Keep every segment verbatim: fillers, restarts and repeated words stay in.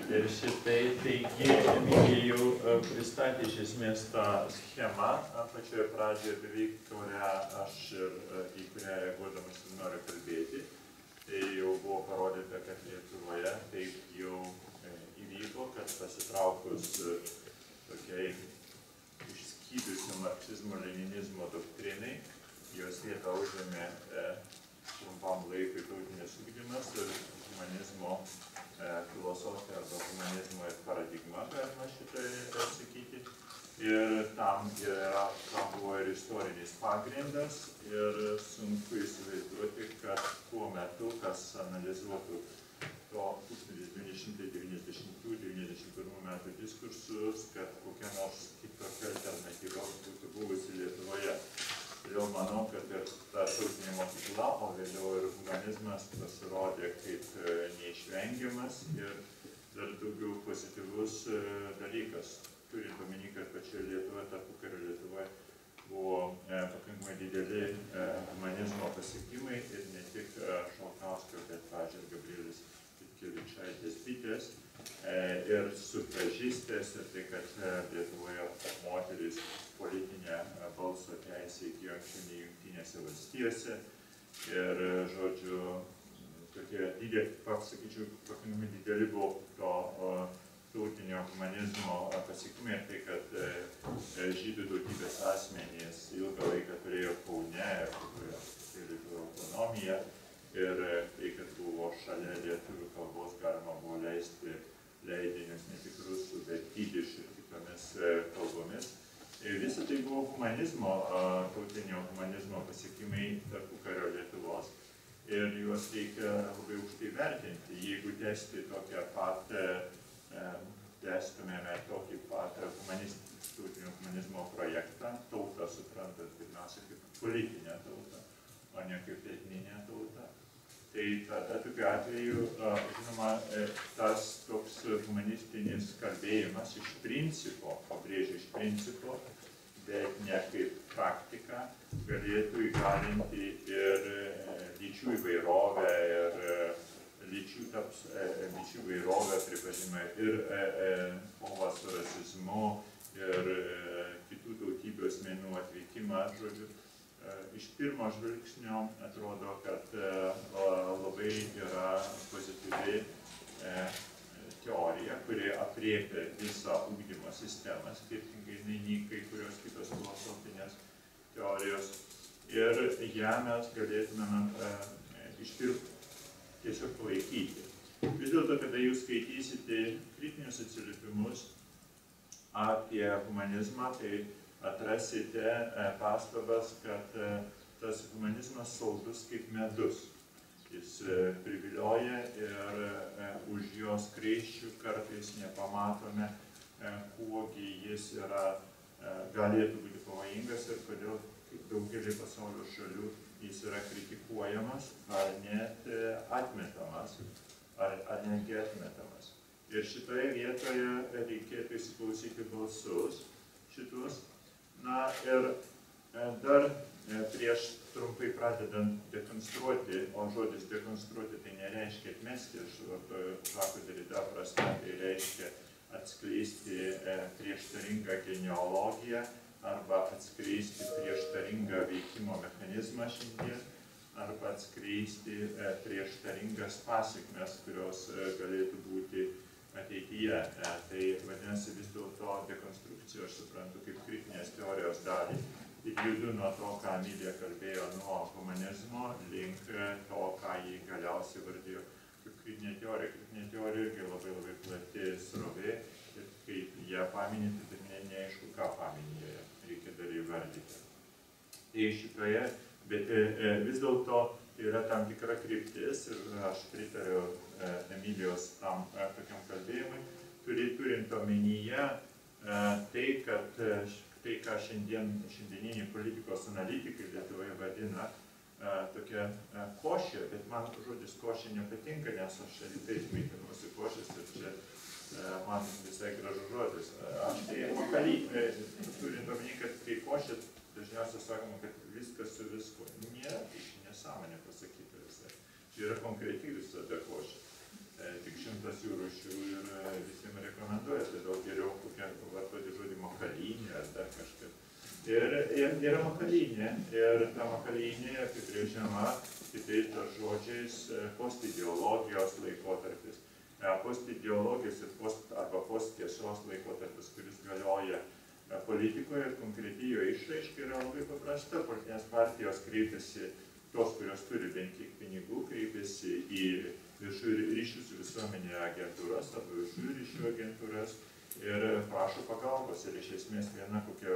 Ir šitai, taigi, Emilija jau pristatė iš esmės tą schemą pačioje pradžioje, beveik, kurią aš ir į kurią reaguodamas ir noriu kalbėti. Tai jau buvo parodyta, kad Lietuvoje taip jau įvyko, kad pasitraukus tokiai išskydusių marksizmo-leninizmo doktrinai, jos vietą užėmė trumpam laikui tautinis ugdymas ir humanizmo filosofija arba humanizmo ir paradigma, galima šitoje vietoje sakyti. Ir tam, yra, tam buvo ir istorinis pagrindas ir sunku įsivaizduoti, kad tuo metu, kas analizuotų to tūkstantis devyni šimtai devyniasdešimtų devyniasdešimt pirmų metų diskursus, kad kokia nors kitokia alternatyva būtų buvusi Lietuvoje. Todėl manau, kad ir ta tautinė mokykla, o vėliau ir humanizmas pasirodė kaip neišvengiamas ir dar daugiau pozityvus dalykas. Turint omeny, kad pačioje Lietuvoje, tarpukario Lietuvoje buvo pakankamai dideli humanizmo pasiekimai ir ne tik Šalkauskio, bet pavyzdžiui Gabrielės Petkevičaitės bitės ir sufražistės ir tai, kad Lietuvoje moteris politinę balso teisę įgijo anksčiau nei Jungtinėse valstijose. Ir, žodžiu, tokie dideli, pasakyčiau, pakankamai dideli buvo to tautinio humanizmo pasiekimai ir tai, kad žydų tautybės asmenys ilgą laiką turėjo Kaune ir lietuvių autonomiją ir tai, kad buvo šalia lietuvių kalbos galima buvo leisti leidinius ne tik rusų, bet jidiš ir kitomis kalbomis. Visa tai buvo humanizmo, tautinio humanizmo pasiekimai tarpukario Lietuvos ir juos reikia labai aukštai vertinti. Jeigu tęsti tokią pat, tęstumėme tokį pat tautinio humanizmo projektą, tautą suprantant pirmiausia kaip politinę tautą, o ne kaip etninę tautą, tai tada tokiu atveju, žinoma, tas toks humanistinis kalbėjimas iš principo, pabrėžiu iš principo, bet ne kaip praktika, galėtų įgalinti ir lyčių įvairovę, ir lyčių, taps, lyčių įvairovę pripažinimą ir kovą su rasizmu, ir kitų tautybių asmenų atvykimą, žodžiu. Iš pirmo žvilgsnio atrodo, kad labai yra pozityvi teorija, kuri aprėpia visą ugdymo sistemą, skirtingai nei kai kurios kitos filosofinės teorijos. Ir ją mes galėtume iš pirmo tiesiog palaikyti. Vis dėlto, kada jūs skaitysite kritinius atsiliepimus apie humanizmą, tai atrasite pastabas, kad tas humanizmas saldus kaip medus. Jis privilioja ir už jos kreiščių kartais nepamatome, kuogi jis yra, galėtų būti pavojingas ir kodėl daugelį pasaulio šalių jis yra kritikuojamas ar net atmetamas, ar, ar netgi atmetamas. Ir šitoje vietoje reikėtų įsiklausyti balsus šitus. Na ir dar prieš trumpai pradedant dekonstruoti, o žodis dekonstruoti tai nereiškia atmesti, Žako Derida prasme tai reiškia atskleisti prieštaringą genealogiją arba atskleisti prieštaringą veikimo mechanizmą šiandien arba atskleisti prieštaringas pasekmes, kurios galėtų būti ateityje. Tai vadinasi vis dėlto dekonstrukcija, aš suprantu, kaip kritinės teorijos dalį ir judu nuo to, ką Emilija kalbėjo, nuo humanizmo link to, ką jį galiausiai vardėjo kaip kritinė teorija. Kritinė teorija irgi labai labai plati srovė ir kaip ją paminėti, tai ne, neaišku, ką paminėjo, reikia dar įvardyti. Tai šitoje, bet vis dėlto tai yra tam tikra kryptis ir aš pritariu Emilijos tam tokiam kalbėjimui, turint omenyje tai, kad tai, ką šiandien, šiandieniniai politikos analitikai Lietuvoje vadina tokia košė, bet man žodis košė nepatinka, nes aš rytais maitinuosi košės ir čia man visai gražus žodis. Aš tai vakarį, turint omeny, kad kai košė, dažniausiai sakoma, kad viskas su visko. Nėra, tai nesąmonė pasakyta visai. Čia yra konkreti visada košė. tik šimtas jų rūšių ir visiems rekomenduoja, todėl geriau kokią vartoti žodį makalynė ar dar kažkas. Ir, ir yra makalynė, ir ta makalynė apibrėžiama kitais žodžiais postideologijos laikotarpis. Postideologijos ir post, arba posttiesos laikotarpis, kuris galioja politikoje ir konkretiai jo išraiška yra labai paprasta. Politinės partijos kreipiasi, tos, kurios turi bent kiek pinigų, kreipiasi į viešųjų ryšių su visuomenė agentūras arba viešųjų ryšių agentūras ir prašo pagalbos. Ir iš esmės viena kokia,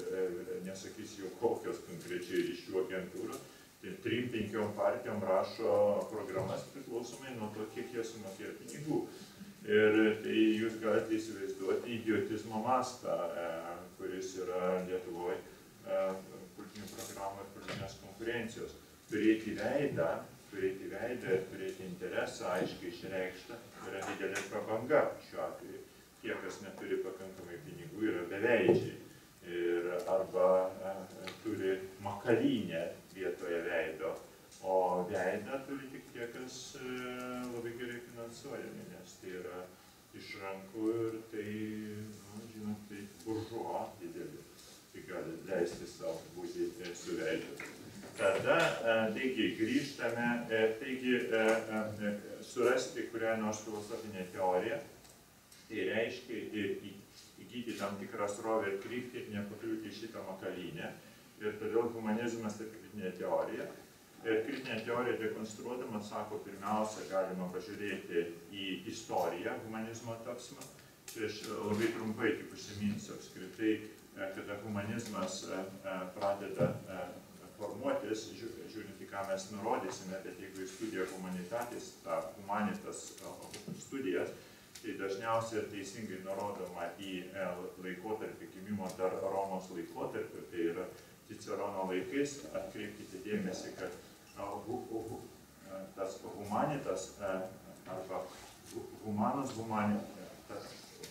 nesakysiu jau kokios konkrečiai ryšių agentūros, tai trim, penkiom partijom rašo programas priklausomai nuo to, kiek jie sumokėjo pinigų. Ir tai jūs galite įsivaizduoti idiotizmo mastą, kuris yra Lietuvoje politinių programų ir politinės konkurencijos. Turėti veidą, turėti veidą ir turėti interesą aiškiai išreikštą yra didelė prabanga šiuo atveju. Tie, kas neturi pakankamai pinigų, yra beveidžiai. Ir arba e, turi makalynę vietoje veido, o veidą turi tik tie, kas e, labai gerai finansuojami, nes tai yra išranku ir tai, nu, žinot, tai buržuo didelį, tai gali leisti savo būti e, su veidu. Tada, e, taigi, grįžtame, e, taigi, e, e, surasti kurią nors filosofinę teoriją, tai reiškia ir įgyti tam tikrą srovę ir kryptį ir nepakliūti į šitą makalynę. Ir todėl humanizmas tai kritinė teorija. Ir kritinė teorija dekonstruodama sako, pirmiausia, galima pažiūrėti į istoriją humanizmo tapsmą. Čia aš labai trumpai tik užsiminsiu apskritai, kada humanizmas pradeda formuotis, žiūrint į ką mes nurodysime, bet jeigu į studiją humanitatis, ta humanitas studijas, tai dažniausiai ir teisingai nurodoma į laikotarpį gimimo dar Romos laikotarpį, tai yra Cicerono laikais. Atkreipkite dėmesį, kad tas humanitas arba humanus humanitas,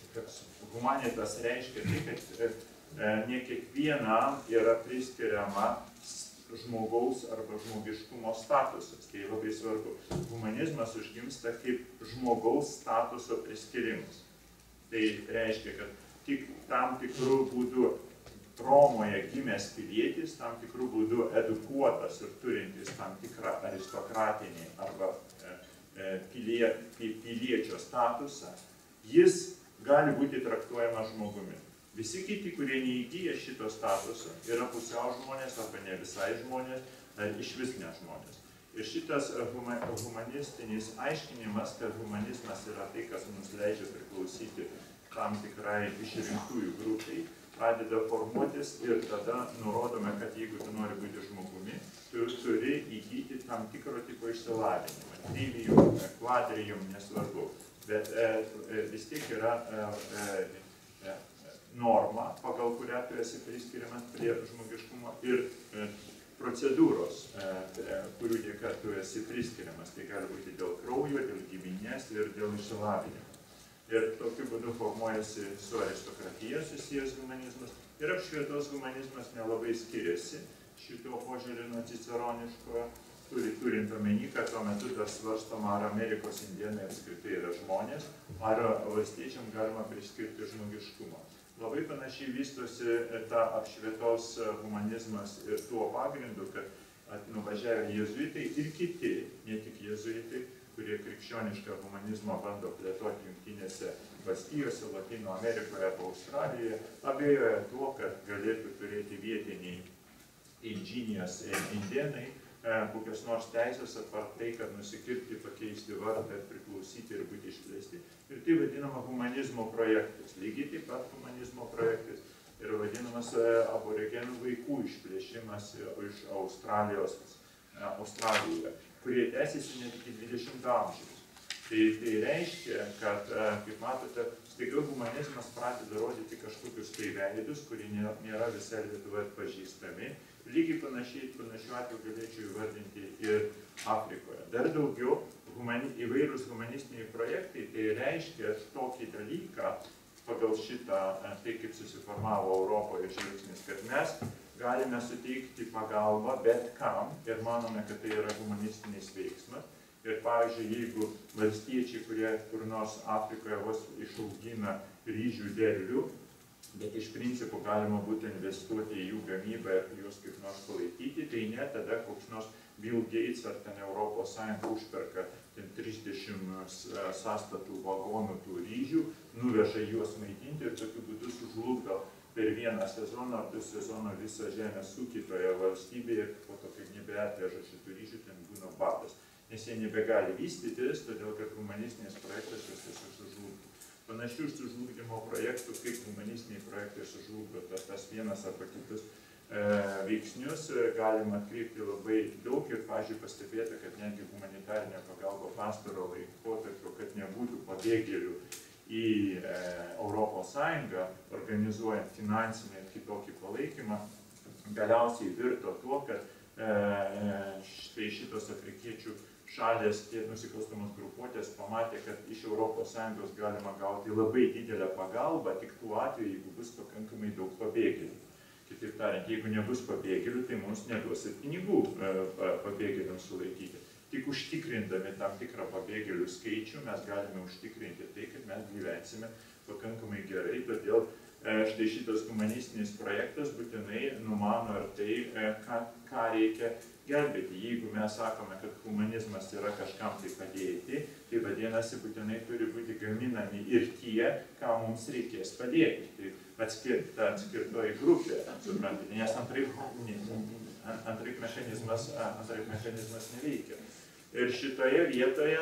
humanitas reiškia tai, kad ne kiekvienam yra priskiriama žmogaus arba žmogiškumo statusas. Tai labai svarbu. Humanizmas užgimsta kaip žmogaus statuso priskirimas. Tai reiškia, kad tik tam tikrų būdų Romoje gimęs pilietis, tam tikrų būdų edukuotas ir turintis tam tikrą aristokratinį arba e, pilie, piliečio statusą, jis gali būti traktuojamas žmogumi. Visi kiti, kurie neįgyja šito statuso, yra pusiau žmonės arba ne visai žmonės, ar iš vis ne žmonės. Ir šitas humanistinis aiškinimas, kad humanizmas yra tai, kas mums leidžia priklausyti tam tikrai išrinktųjų grupiai, pradeda formuotis ir tada nurodome, kad jeigu tu nori būti žmogumi, tu turi įgyti tam tikro tipo išsilavinimą. Trivium, kvadrium, nesvarbu. Bet e, vis tiek yra e, e, norma, pagal kurią tu esi priskiriamas prie žmogiškumo ir e, procedūros, e, kurių dėka tu esi priskiriamas. Tai gali būti dėl kraujo, dėl giminės ir dėl išsilavinimo. Ir tokiu būdu formuojasi su aristokratija susijęs humanizmas. Ir apšvietos humanizmas nelabai skiriasi šito požiūrį nuo ciceroniško, turi, turint omeny, kad tuo metu dar svarstoma, ar Amerikos indėnai apskritai yra žmonės, ar valstiečiam galima priskirti žmogiškumą. Labai panašiai vystosi ta apšvietos humanizmas ir tuo pagrindu, kad nuvažiavę jėzuitai ir kiti, ne tik jėzuitai, kurie krikščionišką humanizmą bando plėtoti Jungtinėse valstijose, Latino Amerikoje arba Australijoje, abejoja tuo, kad galėtų turėti vietiniai inžinijos indėnai kokios nors teisės apart tai, kad nusikirti, pakeisti vardą ir priklausyti ir būti išplėsti. Ir tai vadinama humanizmo projektas. Lygiai taip pat humanizmo projektas yra vadinamas aborigenų vaikų išplėšimas iš Australijos, Australijoje, kurie tęsiasi net iki dvidešimto amžiaus. Tai, tai reiškia, kad, kaip matote, staiga humanizmas pradeda rodyti kažkokius tai veidus, kurie nėra, nėra visai Lietuvoje atpažįstami. Lygiai panašiai, panašiu atveju galėčiau įvardinti ir Afrikoje. Dar daugiau, humani, įvairūs humanistiniai projektai, tai reiškia tokį dalyką, pagal šitą, tai kaip susiformavo Europoje žvilgsnis, kad mes galime suteikti pagalbą bet kam ir manome, kad tai yra humanistinis veiksmas. Ir pavyzdžiui, jeigu valstiečiai, kurie kur nors Afrikoje vos išaugina ryžių derlių, bet iš principo galima būtų investuoti į jų gamybą ir juos kaip nors palaikyti, tai ne tada koks nors Bill Gates ar ten Europos Sąjunga užperka ten trisdešimt sąstatų vagonų tų ryžių, nuveža juos maitinti ir tokiu būdu sužlugdo per vieną sezoną ar du sezoną visą žemės ūkį toje valstybėje ir po to, kai nebeatveža šitų ryžių, ten būna badas. Nes jie nebegali vystytis, todėl kad humanistinis projektas juos tiesiog sužlugdo. Panašių sužlugdymo projektų, kaip humanistiniai projektai sužlugdo tas, tas vienas arba kitus e, veiksnius, galima atkreipti labai daug ir, pavyzdžiui, pastebėti, kad netgi humanitarinė pagalba pastaro laikotarpio, kad nebūtų pabėgėlių į e, Europos Sąjungą, organizuojant finansinį ir kitokį palaikymą, galiausiai virto tuo, kad e, štai šitos afrikiečių šalės, tie nusikalstamos grupuotės pamatė, kad iš Europos Sąjungos galima gauti labai didelę pagalbą tik tuo atveju, jeigu bus pakankamai daug pabėgėlių. Kitaip tariant, jeigu nebus pabėgėlių, tai mums neduos ir pinigų pabėgėliams sulaikyti. Tik užtikrindami tam tikrą pabėgėlių skaičių mes galime užtikrinti tai, kad mes gyvensime pakankamai gerai, todėl štai šitas humanistinis projektas būtinai numano ir tai, ką, ką reikia gelbėti. Jeigu mes sakome, kad humanizmas yra kažkam tai padėti, tai vadinasi, būtinai turi būti gaminami ir tie, ką mums reikės padėti. Tai atskirta atskirtoji grupė, suprantate, nes antraip, antraip, mechanizmas, antraip mechanizmas neveikia. Ir šitoje vietoje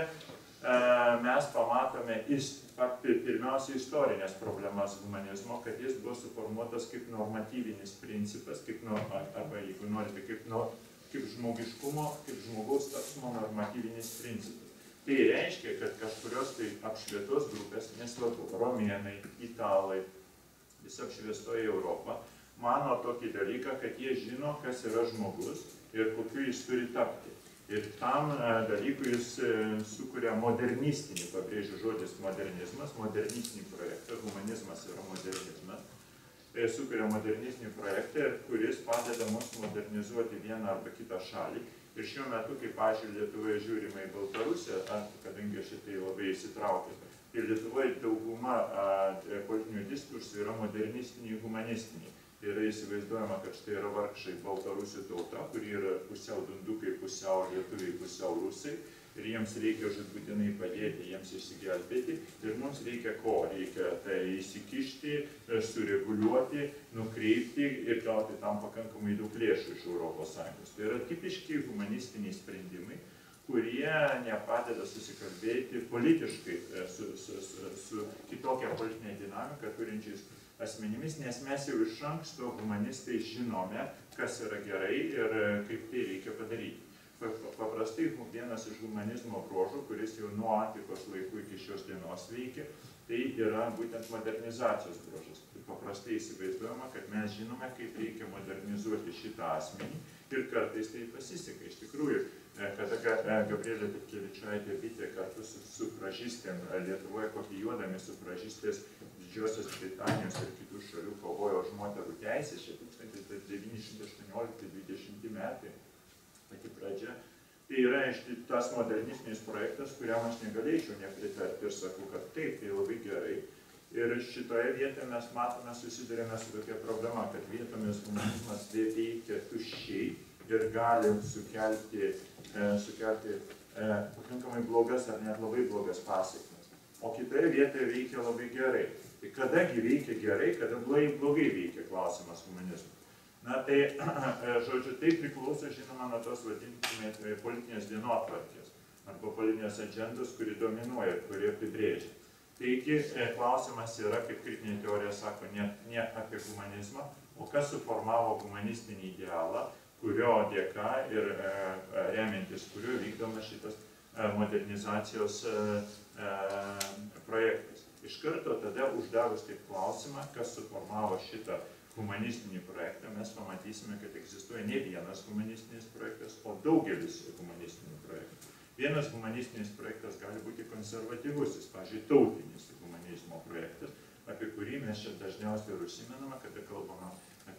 mes pamatome pirmiausia istorinės problemas humanizmo, kad jis buvo suformuotas kaip normatyvinis principas, kaip, arba jeigu norite, kaip, kaip žmogiškumo, kaip žmogaus tapsmo normatyvinis principas. Tai reiškia, kad kažkurios tai apšvietos grupės, nesvarbu, romėnai, italai, visa apšviestoji Europa, mano tokį dalyką, kad jie žino, kas yra žmogus ir kokiu jis turi tapti. Ir tam dalykui jis sukuria modernistinį, pabrėžiu žodis modernizmas, modernistinį projektą, humanizmas yra modernizmas, sukuria modernistinį projektą, kuris padeda mums modernizuoti vieną arba kitą šalį. Ir šiuo metu, kaip pažiūrėjau, Lietuvoje žiūrima į Baltarusiją, kadangi šitai labai įsitraukia, tai Lietuvoje dauguma politinių diskursų yra modernistiniai, humanistiniai. Tai yra įsivaizduojama, kad štai yra vargšai baltarusių tauta, kuri yra pusiau dundukai, pusiau lietuviai, pusiau rusai. Ir jiems reikia žudbūtinai padėti, jiems išsigelbėti. Ir mums reikia ko? Reikia tai įsikišti, sureguliuoti, nukreipti ir gauti tam pakankamai daug lėšų iš Europos Sąjungos. Tai yra tipiški humanistiniai sprendimai, kurie nepadeda susikalbėti politiškai su, su, su, su kitokia politinė dinamika turinčiais asmenimis, nes mes jau iš anksto humanistai žinome, kas yra gerai ir kaip tai reikia padaryti. Paprastai vienas iš humanizmo bruožų, kuris jau nuo antikos laikų iki šios dienos veikia, tai yra būtent modernizacijos bruožas. Paprastai įsivaizduojama, kad mes žinome, kaip reikia modernizuoti šitą asmenį ir kartais tai pasiseka. Iš tikrųjų, kada Gabrielė Petkevičaitė Bitė kartu su sufražistėm Lietuvoje kopijuodami sufražistės Didžiosios Britanijos ir kitų šalių kovojo už moterų teisės, čia tūkstantis devyni šimtai aštuoniolikti dvidešimti metai, pati pradžia. Tai yra tas modernistinis projektas, kuriam aš negalėčiau nepritarti ir sakau, kad taip, tai labai gerai. Ir šitoje vietoje mes matome, susidurėme su tokia problema, kad vietomis humanizmas veikia tuščiai ir gali sukelti, e, sukelti e, pakankamai blogas ar net labai blogas pasekmes. O kitoje vietoje veikia labai gerai. Tai kadagi veikia gerai, kada blogai veikia klausimas humanizmo. Na tai, žodžiu, tai priklauso, žinoma, nuo tos vadintume politinės dienotvarkės arba politinės agendos, kuri dominuoja ir kuri apibrėžia. Taigi, klausimas yra, kaip kritinė teorija sako, ne, ne apie humanizmą, o kas suformavo humanistinį idealą, kurio dėka ir e, remiantis, kurio vykdomas šitas e, modernizacijos e, e, projektas. Iš karto tada uždavus taip klausimą, kas suformavo šitą humanistinį projektą, mes pamatysime, kad egzistuoja ne vienas humanistinis projektas, o daugelis humanistinių projektų. Vienas humanistinis projektas gali būti konservatyvusis, pavyzdžiui, tautinis humanizmo projektas, apie kurį mes čia dažniausiai ir užsimename, kada kalbame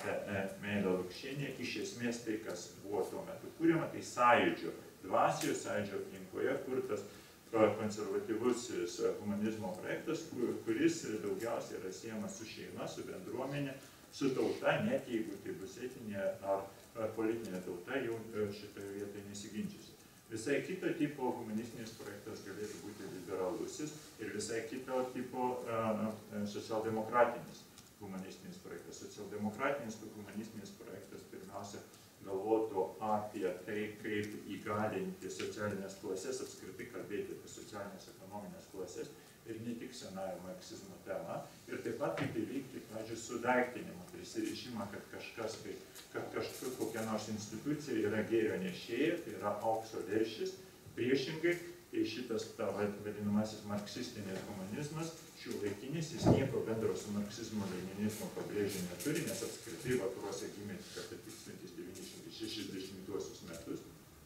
Meilė Lukšienė, iš esmės tai, kas buvo tuo metu kūriama, tai sąjūdžio dvasioje, sąjūdžio aplinkoje kurtas konservatyvus humanizmo projektas, kuris daugiausiai yra siejamas su šeima, su bendruomenė, su tauta, net jeigu tai bus etinė ar politinė tauta, jau šitoje vietoje nesiginčysi. Visai kito tipo humanistinis projektas galėtų būti liberalusis ir visai kito tipo socialdemokratinis humanistinis projektas. Socialdemokratinis humanistinis projektas pirmiausia galvotų apie tai, kaip įgalinti socialinės klasės, apskritai kalbėti apie socialinės ekonominės klasės ir ne tik senąją marksizmo temą, ir taip pat kaip įveikti, pavyzdžiui, sudaiktinimą, prisirišimą, kad kažkas, kad kažkur kokia nors institucija yra gėrio nešėja, tai yra aukso veršis, priešingai, tai šitas ta vadinamasis marksistinis humanizmas, šiuolaikinis, jis nieko bendro su marksizmo leninizmo pabrėžė neturi, nes apskritai vakaruose gimė tik apie tūkstantis devyni šimtai šešiasdešimtuosius metus.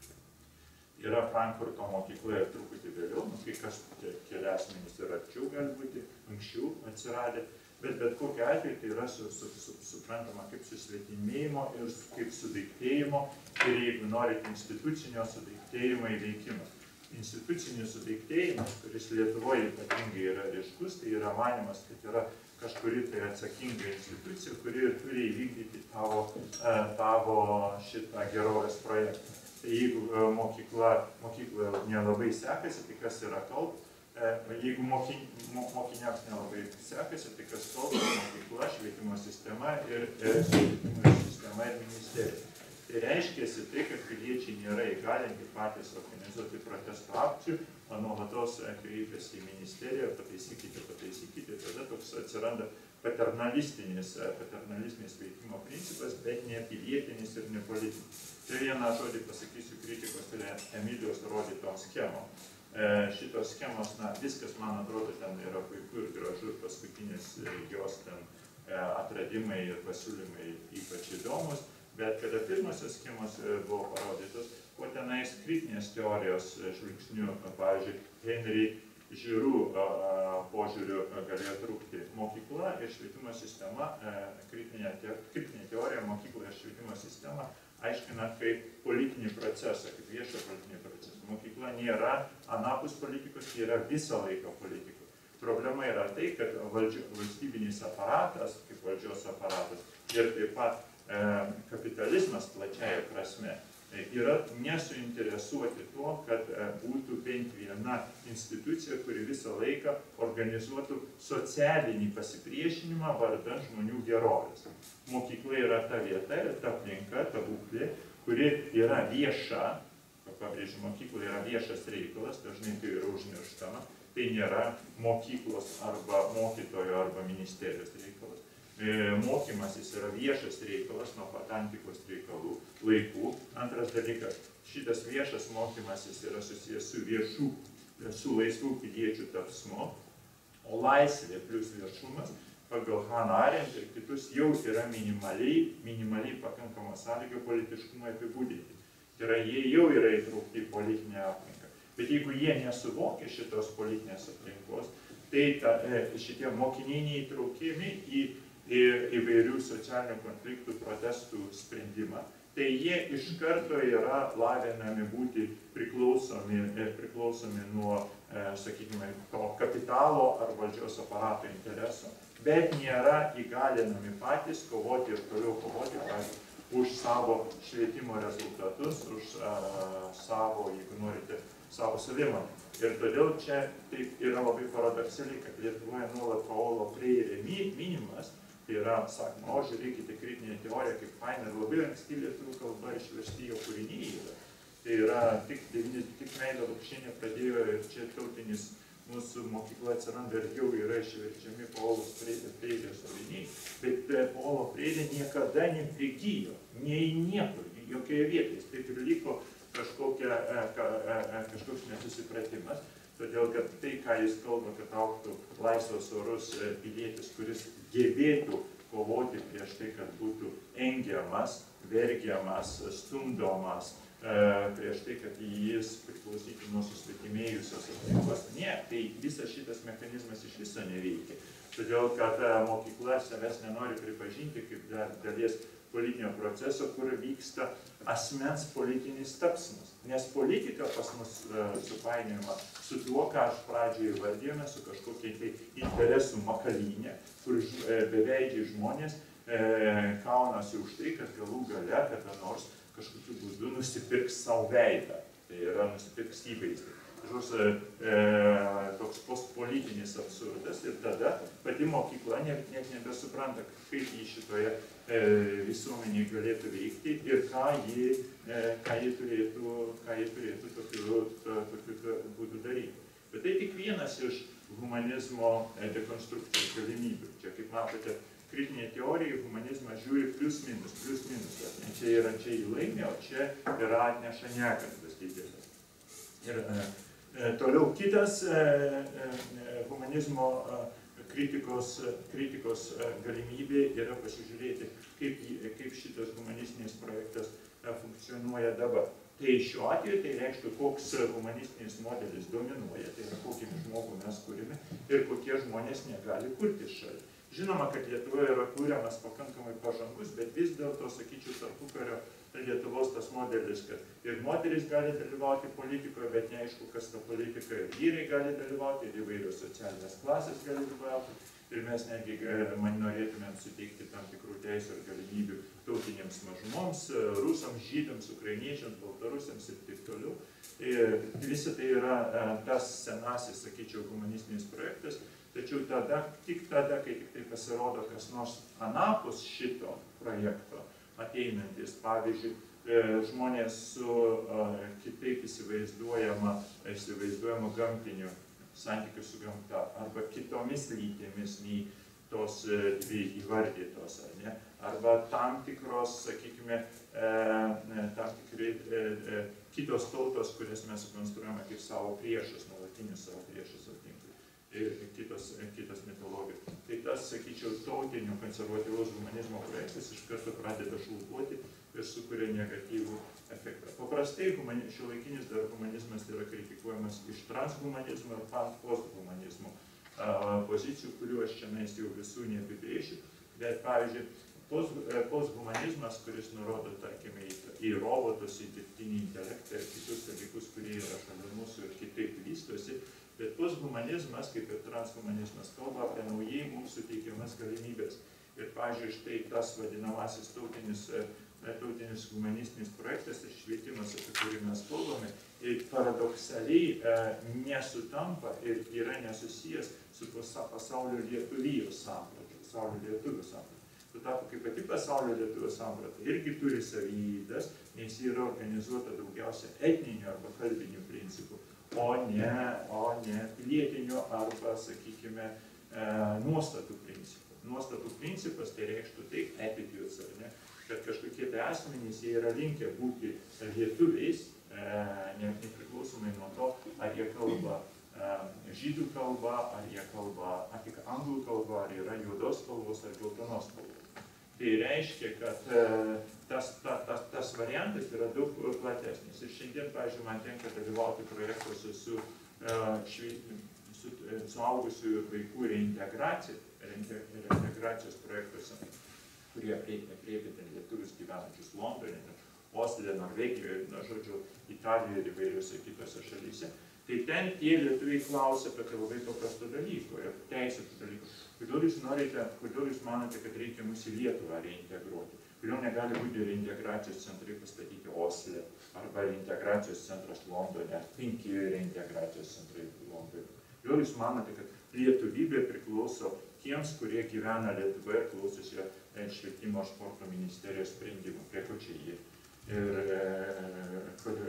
Yra Frankfurto mokykla ir truputį vėliau, nu, kai kas keli asmenys ir arčiau gali būti, anksčiau atsiradę, bet bet kokiu atveju tai yra su, su, su, suprantama kaip susvetimėjimo ir kaip sudaiktėjimo ir, jeigu norite, institucinio sudaiktėjimo įveikimas. Institucinis sudaiktėjimas, kuris Lietuvoje ypatingai yra ryškus, tai yra manimas, kad yra kažkuri tai atsakinga institucija, kuri turi įvykdyti tavo, tavo šitą gerovės projektą. Tai jeigu mokykla, mokykloje nelabai sekasi, tai kas yra kalba, jeigu mokin, mokiniams nelabai sekasi, tai kas kalba, mokykla, švietimo sistema ir švietimo sistema ir ministerija. Tai reiškiasi tai, kad piliečiai nėra įgalinti patys organizuoti protesto akcijų, o nuolatos kreipiasi į ministeriją, pataisykite, pataisykite, tada toks atsiranda paternalistinis, paternalistinis veikimo principas, bet ne pilietinis ir ne politinis. Tai vieną žodį pasakysiu kritikos, tai Emilijos rodytom schemom. E, šitos schemos, na, viskas, man atrodo, ten yra puiku ir gražu, ir paskutinis jos ten e, atradimai ir pasiūlymai ypač įdomus, bet kada pirmosios schemos buvo parodytos, o tenais kritinės teorijos žvilgsnių, pavyzdžiui, Henry Žiūrų požiūrių galėjo trūkti mokykla ir švietimo sistema, kritinė, kritinė teorija mokykla ir švietimo sistema aiškina kaip politinį procesą, kaip viešą politinį procesą. Mokykla nėra anapus politikos, tai yra visą laiką politikų. Problema yra tai, kad valdžio, valstybinis aparatas, kaip valdžios aparatas, ir taip pat e, kapitalizmas plačiaja prasme, yra nesuinteresuoti tuo, kad būtų bent viena institucija, kuri visą laiką organizuotų socialinį pasipriešinimą vardan žmonių gerovės. Mokykla yra ta vieta ir ta aplinka, ta būklė, kuri yra vieša, pabrėžiu, mokykla yra viešas reikalas, dažnai tai yra užmirštama, tai nėra mokyklos arba mokytojo arba ministerijos reikalas. Mokymasis yra viešas reikalas nuo pat antikos reikalų laikų. Antras dalykas, šitas viešas mokymasis yra susijęs su viešų, su laisvų piliečių tapsmu, o laisvė plus viešumas pagal Hannah Arendt ir kitus jau yra minimaliai, minimaliai pakankama sąlyga politiškumą apibūdinti. Tai yra, jie jau yra įtraukti į politinę aplinką. Bet jeigu jie nesuvokia šitos politinės aplinkos, tai ta, šitie mokiniai neįtraukiami į įvairių socialinių konfliktų, protestų sprendimą, tai jie iš karto yra lavinami būti priklausomi, priklausomi nuo, sakykime, to kapitalo ar valdžios aparato interesų, bet nėra įgalinami patys kovoti ir toliau kovoti patys už savo švietimo rezultatus, už uh, savo, jeigu norite, savo savimonę. Ir todėl čia taip yra labai paradoksaliai, kad Lietuvoje nuolat Paulo Freire minimas, tai yra, sakoma, o žiūrėkite kritinė teorija, kaip faina ir labai anksti lietuvių kalba išversti jo kūriniai yra. Tai yra, tik, tik Meilė Lukšienė pradėjo ir čia tautinis mūsų mokykla atsiranda ir jau yra išverčiami Paulo Freirės kūriniai, bet Paulo Freire niekada neprigijo, nei niekur, jokioje vietoje. Taip ir liko kažkokia, kažkoks nesusipratimas. Todėl, kad tai, ką jis kalba, kad auktų laisvas orus pilietis, kuris gebėtų kovoti prieš tai, kad būtų engiamas, vergiamas, stumdomas, prieš tai, kad jis priklausytų nuo susvetimėjusios aplinkos. Ne, tai visas šitas mechanizmas iš viso neveikia. todėl kad mokykla savęs nenori pripažinti kaip dalies politinio proceso, kur vyksta asmens politinis tapsmas. Nes politika pas mus supainiojama su tuo, ką aš pradžioje įvardėjome, su kažkokia tai interesų makalynė, kur beveidžiai žmonės kaunasi už tai, kad galų gale kada nors kažkokiu būdu nusipirks savo veidą. Tai yra nusipirks įvaizdį. Kažkoks e, toks postpolitinis absurdas ir tada pati mokykla net, net nebesupranta, kaip jį šitoje e, visuomenėje galėtų veikti ir ką jį, e, ką jį turėtų, ką jį turėtų tokiu, to, tokiu būdu daryti. Bet tai tik vienas iš humanizmo dekonstrukcijos galimybių. Čia, kaip matote, kritinė teorija, humanizmas žiūri plius minus, plius minus. Ne, čia yra čia į laimę, o čia yra atneša negandas didelis. Ir e, e, toliau kitas e, e, humanizmo e, kritikos, kritikos e, galimybė yra pasižiūrėti, kaip, kaip šitas humanistinis projektas e, funkcionuoja dabar. Tai šiuo atveju tai reikštų, koks humanistinis modelis dominuoja, tai yra kokį žmogų mes kūrime ir kokie žmonės negali kurti šalia. Žinoma, kad Lietuvoje yra kūriamas pakankamai pažangus, bet vis dėlto, sakyčiau, tarpukario Lietuvos tas modelis, kad ir moterys gali dalyvauti politikoje, bet neaišku, kas ta politika, ir vyrai gali dalyvauti, ir įvairios socialinės klasės gali dalyvauti. Ir mes netgi man norėtumėm suteikti tam tikrų teisų ir galimybių tautinėms mažumoms, rusams, žydams, ukrainiečiams, baltarusiams ir taip toliau. Ir visi tai yra tas senasis, sakyčiau, humanistinis projektas. Tačiau tada, tik tada, kai tik tai pasirodo kas nors anapus šito projekto ateinantis, pavyzdžiui, žmonės su kitaip įsivaizduojama, įsivaizduojama gamtiniu santykiu su gamta arba kitomis lytėmis nei tos dvi įvardytos, ar ne? Arba tam tikros, sakykime, tam tikri kitos tautos, kurias mes sukonstruojame kaip savo priešus, nuolatinius savo priešus atinklus. Ir kitos, kitos mitologijos. Tai tas, sakyčiau, tautinio konservatyvaus humanizmo projektas iš karto pradeda šlubuoti ir sukuria negatyvų efektą. Paprastai šiuolaikinis dar humanizmas yra kritikuojamas iš transhumanizmo ir posthumanizmo pozicijų, kuriuo aš čia jau visų neapibrėšiu. Bet, pavyzdžiui, posthumanizmas, kuris nurodo, tarkime, į robotus, į dirbtinį intelektą ir kitus dalykus, kurie yra šalia mūsų ir kitaip vystosi. Bet posthumanizmas, kaip ir transhumanizmas, kalba apie naujai mums suteikiamas galimybės. Ir, pavyzdžiui, štai tas vadinamasis tautinis, tautinis humanistinis projektas ir švietimas, apie kurį mes kalbame, paradoksaliai nesutampa ir yra nesusijęs su pasaulio lietuvijos samprata, pasaulio lietuvių samprata. Tuo tarpu, kaip pati pasaulio lietuvių samprata irgi turi savybės, nes ji yra organizuota daugiausia etninių arba kalbinių principų. O ne, o ne pilietinių arba, sakykime, e, nuostatų principų. Nuostatų principas tai reikštų taip, attitudes, ar ne, kad kažkokie tai asmenys jie yra linkę būti lietuviais, e, nepriklausomai nuo to, ar jie kalba e, žydų kalba, ar jie kalba tik anglų kalba, ar yra juodos kalbos ar geltonos kalbos. Tai reiškia, kad tas, ta, tas, tas variantas yra daug platesnis. Ir šiandien, pavyzdžiui, man tenka dalyvauti projektuose su, su, su suaugusiųjų vaikų reintegracija, reintegracijos projektuose, kurie aprėpia lietuvius gyvenančius Londone, Osle, Norvegijoje, na, žodžiu, Italijoje ir įvairiose kitose šalyse. Tai ten tie lietuviai klausia apie labai paprastų dalykų ir teisėtų dalykų. Kodėl jūs norite, kodėl jūs manote, kad reikia mus į Lietuvą reintegruoti? Kodėl negali būti reintegracijos centrai pastatyti Osle arba reintegracijos centras Londone, penki reintegracijos centrai Londone? Kodėl jūs manote, kad lietuvybė priklauso tiems, kurie gyvena Lietuvoje ir klausosi švietimo sporto ministerijos sprendimų? Prie ko čia jie? Ir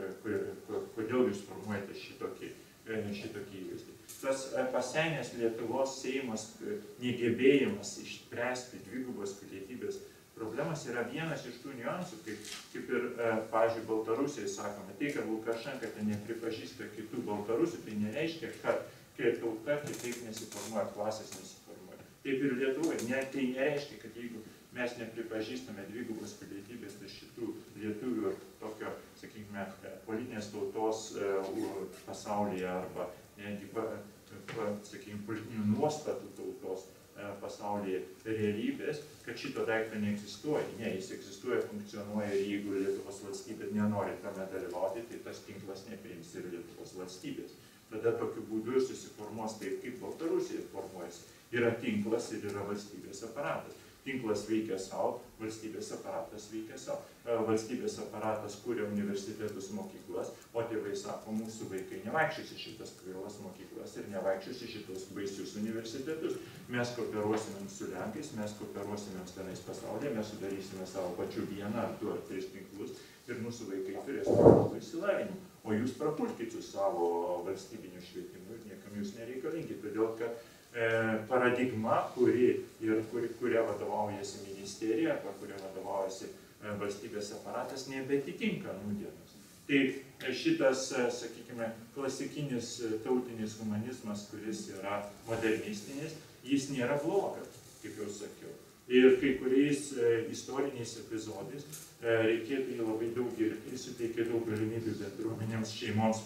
kodėl jūs formuojate šitokį, šitokį įvaizdį. Tas pasenęs Lietuvos Seimas negebėjimas išspręsti dvigubos pilietybės problemas yra vienas iš tų niuansų, kaip, kaip ir, pavyzdžiui, Baltarusijai sakome, tai, kad Lukašenka ten nepripažįsta kitų Baltarusių, tai nereiškia, kad kai tauta kitaip nesiformuoja, klasės nesiformuoja. Taip ir Lietuvoje, ne, tai nereiškia, kad jeigu mes nepripažįstame dvigubos pilietybės tai šitų lietuvių tokio, sakykime, politinės tautos pasaulyje arba netgi, sakykime, politinių nuostatų tautos pasaulyje realybės, kad šito daikto neegzistuoja. Ne, jis egzistuoja, funkcionuoja ir jeigu Lietuvos valstybė nenori tame dalyvauti, tai tas tinklas nepriims ir Lietuvos valstybės. Tada tokiu būdu susiformuos taip, kaip Baltarusija formuojasi. Yra tinklas ir yra valstybės aparatas. Tinklas veikia savo, valstybės aparatas veikia savo. Valstybės aparatas kūrė universitetus, mokyklas, o tėvai sako, mūsų vaikai nevaikščios į šitas kvailas mokyklas ir nevaikščios į šitos baisius universitetus. Mes kooperuosimėm su Lenkais, mes kooperuosimėm tenais pasaulyje, mes sudarysime savo pačių vieną ar du ar tris tinklus ir mūsų vaikai turės normalų išsilavinimą. O jūs prapulkit su savo valstybiniu švietimu ir niekam jūs nereikalingi, todėl kad paradigma, kuri, ir, kuri, kuria vadovaujasi ministerija, arba kuria vadovaujasi valstybės aparatas, nebetitinka nūdienos. Tai šitas, sakykime, klasikinis tautinis humanizmas, kuris yra modernistinis, jis nėra blogas, kaip jau sakiau. Ir kai kuriais istoriniais epizodais reikėtų jį labai daug dirbti, jis suteikia daug galimybių bendruomenėms, šeimoms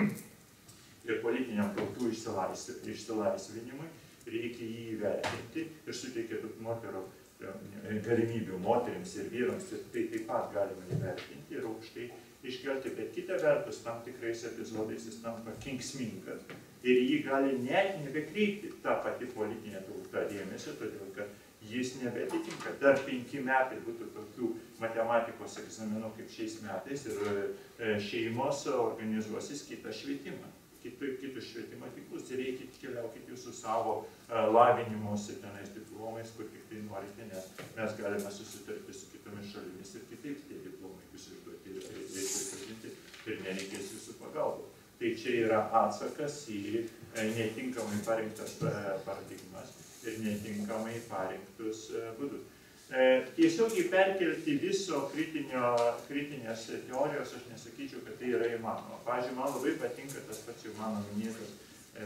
ir politiniam tautų išsilaisvinimui, reikia jį įvertinti ir suteikia daug moterų galimybių moterims ir vyrams, ir tai taip pat galima įvertinti ir aukštai iškelti, bet kita vertus, tam tikrais epizodais jis tampa kenksmingas ir jį gali net nebekreipti tą pati politinė tauta dėmesio, todėl kad jis nebetitinka. Dar penki metai būtų tokių matematikos egzaminų kaip šiais metais ir šeimos organizuosis kitą švietimą. Kitus švietimo tiklus ir reikit keliaukit jūsų savo lavinimuose tenais diplomais, kur tik tai norite, nes mes galime susitarti su kitomis šalimis ir kitaip tie diplomai bus išduoti ir reikės pripažinti ir nereikės jūsų pagalbos. Tai čia yra atsakas į netinkamai parinktas paradigmas ir netinkamai parinktus būdus. Tiesiog įperkelti viso kritinio, kritinės teorijos, aš nesakyčiau, kad tai yra įmanoma. Pavyzdžiui, man labai patinka tas pats jau mano minėtas e,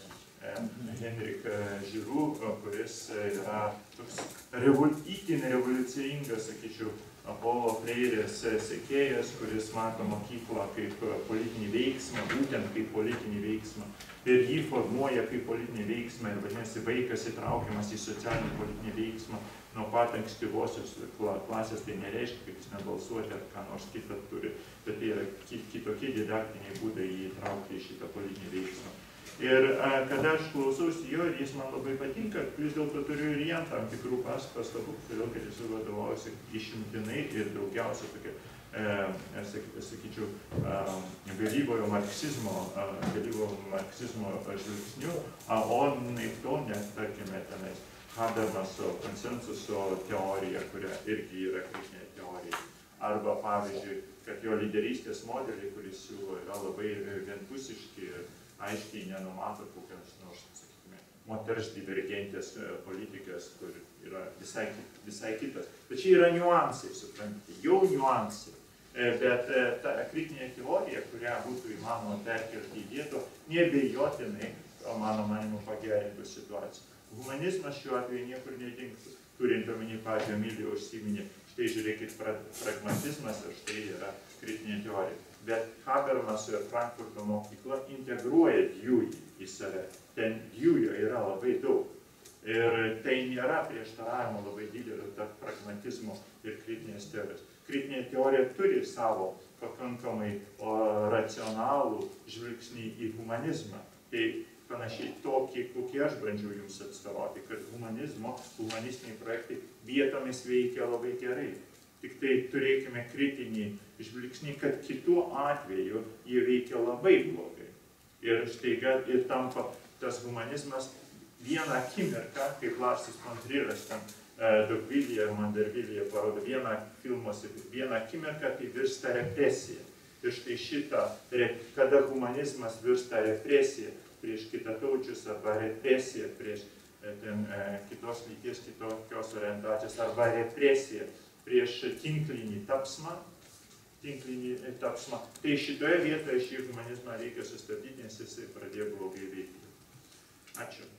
e, Henrik Giroux, kuris yra toks revol, itin revoliucingas, sakyčiau, Paulo Freirės sekėjas, kuris mato mokyklą kaip politinį veiksmą, būtent kaip politinį veiksmą. Ir jį formuoja kaip politinį veiksmą ir vadinasi vaikas įtraukiamas į socialinį politinį veiksmą nuo pat ankstyvosios klasės, tai nereiškia, kad jis nebalsuoti ar ką nors kitą turi, bet tai yra kitokie didaktiniai būdai jį įtraukti į šitą politinį veiksmą. Ir kada aš klausausi jo ir jis man labai patinka, vis dėlto turiu ir jam tam tikrų pastabų, todėl kad jis vadovaujasi išimtinai ir daugiausia tokia, e, sakyčiau, vėlyvojo marksizmo, vėlyvojo marksizmo žvilgsnių, o naip to, nes, tarkime, tenais Habermaso konsensuso teorija, kuria irgi yra kritinė teorija. Arba, pavyzdžiui, kad jo lyderystės modeliai, kuris siūlo, yra labai vienpusiški ir aiškiai nenumato kokios nors, sakykime, moters divergentės politikės, kur yra visai, visai kitas. Bet čia yra niuansai, suprantate, jau niuansai. Bet ta kritinė teorija, kurią būtų įmanoma perkelti į vietą, neabejotinai, mano manimu, pagerintų situaciją. Humanizmas šiuo atveju niekur nedingtų. Turint omeny, pavyzdžiui, Emilija užsiminė, štai žiūrėkit, pragmatizmas ir štai yra kritinė teorija. Bet Habermaso ir Frankfurto mokykla integruoja Dewey į save. Ten Dewey yra labai daug. Ir tai nėra prieštaravimo labai didelio tarp pragmatizmo ir kritinės teorijos. Kritinė teorija turi savo pakankamai racionalų žvilgsnį į humanizmą. Tai panašiai tokį, kokį aš bandžiau jums atstovauti, kad humanizmo, humanistiniai projektai vietomis veikia labai gerai. Tik tai turėkime kritinį žvilgsnį, kad kitu atveju jie veikia labai blogai. Ir staiga ir tampa tas humanizmas vieną akimirką, kaip Larsas von Trieras ten Dogvilyje ir Mandervilyje parodo vieną filmuose, vieną akimirką tai virsta represija. Ir štai šitą, kada humanizmas virsta represija prieš kitataučius arba represija prieš ten, kitos lyties, kitokios orientacijos arba represija prieš tinklinį tapsmą, tinklinį tapsmą. Tai šitoje vietoje šį humanizmą reikia sustabdyti, nes jisai pradėjo blogai veikti. Ačiū.